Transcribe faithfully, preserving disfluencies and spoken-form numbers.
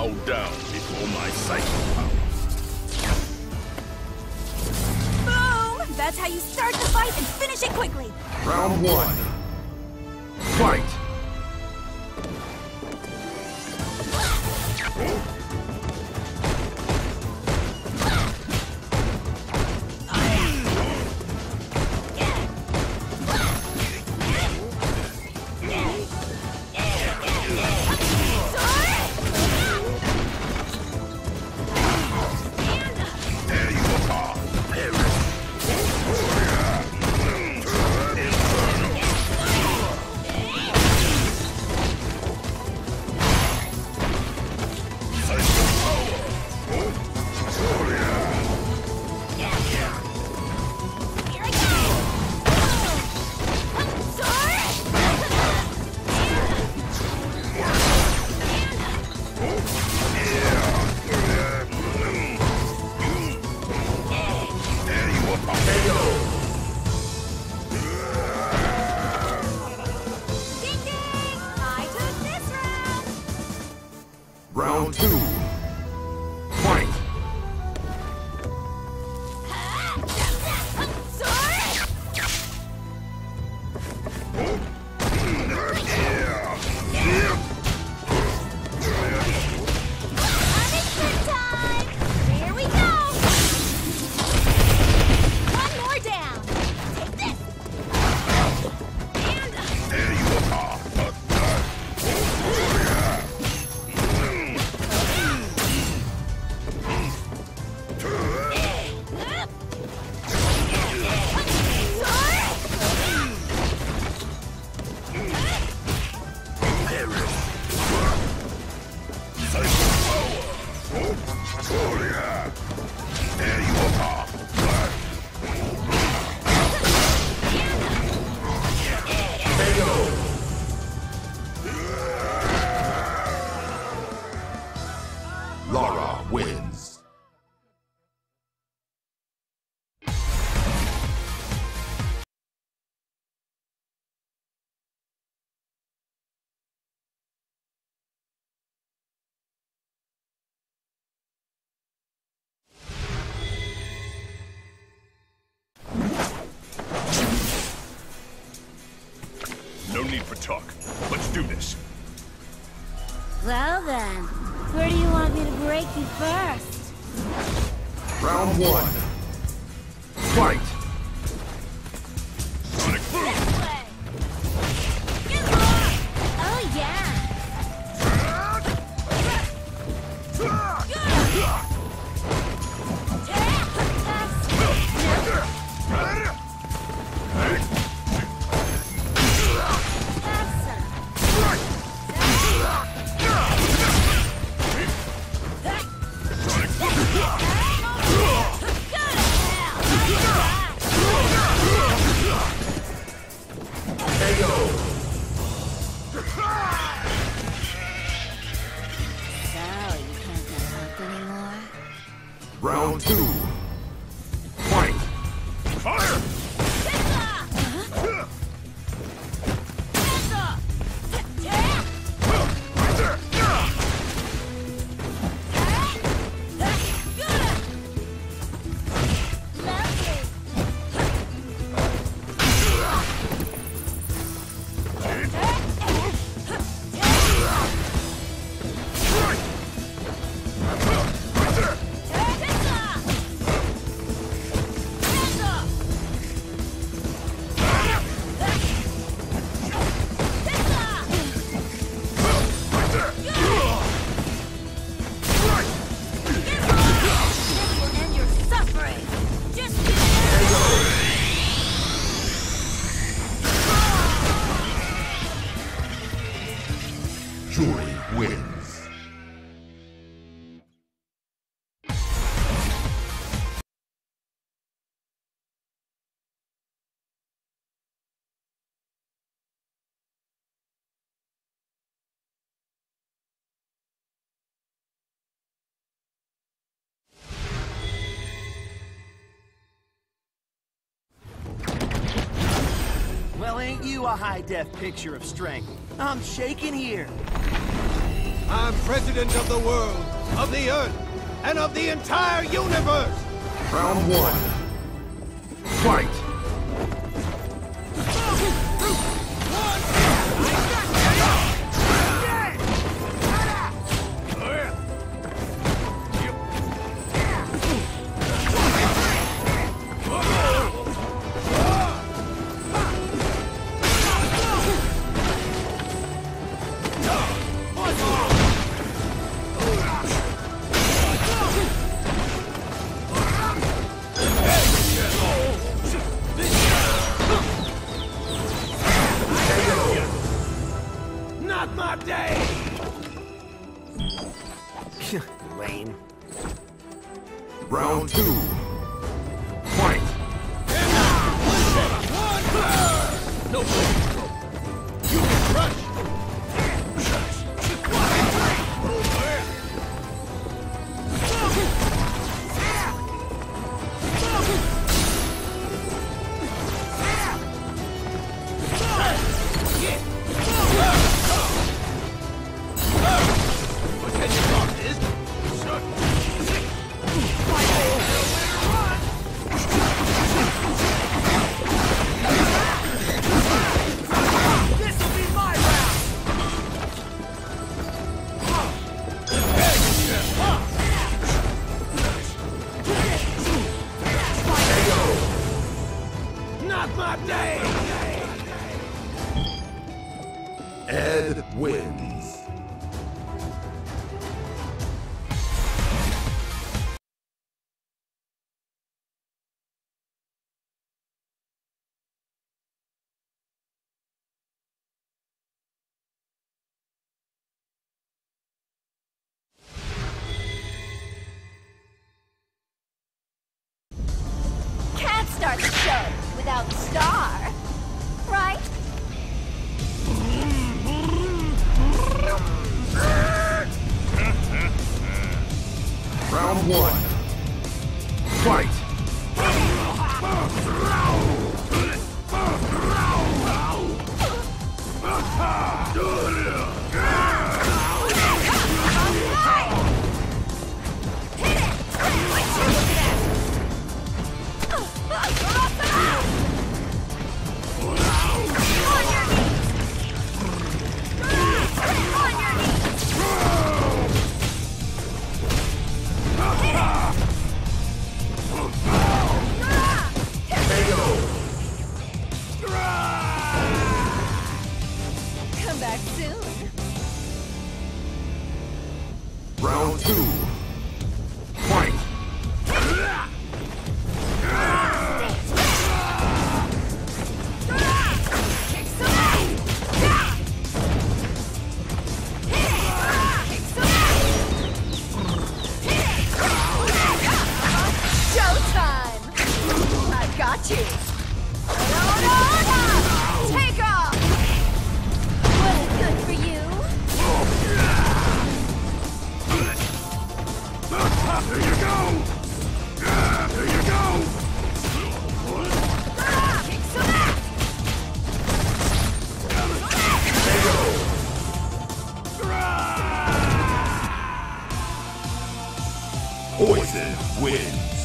bow down before my psychic powers. Boom! That's how you start the fight and finish it quickly. Round one. Fight! Round two. Fight! Here we go! One more down! Take this! Lara wins. No need for talk. Let's do this. Well then, where do you want me to break you first? Round one. Fight! Sonic boom! This way! Get more! Oh yeah! Round two. Fight! Fire! Jory wins. Well, ain't you a high-def picture of strength? I'm shaking here. I'm president of the world, of the earth, and of the entire universe! Round one. Fight! Not my day! Lame. Round two. Fight! No way! You can crush! Not my day! Ed wins. Can't start the show without the star, right? Round one. Fight! Come back soon. Round two. Fight! Showtime! I've got you! Take off! Was it good for you? There you go! There you go! Kick some ass! Poison wins.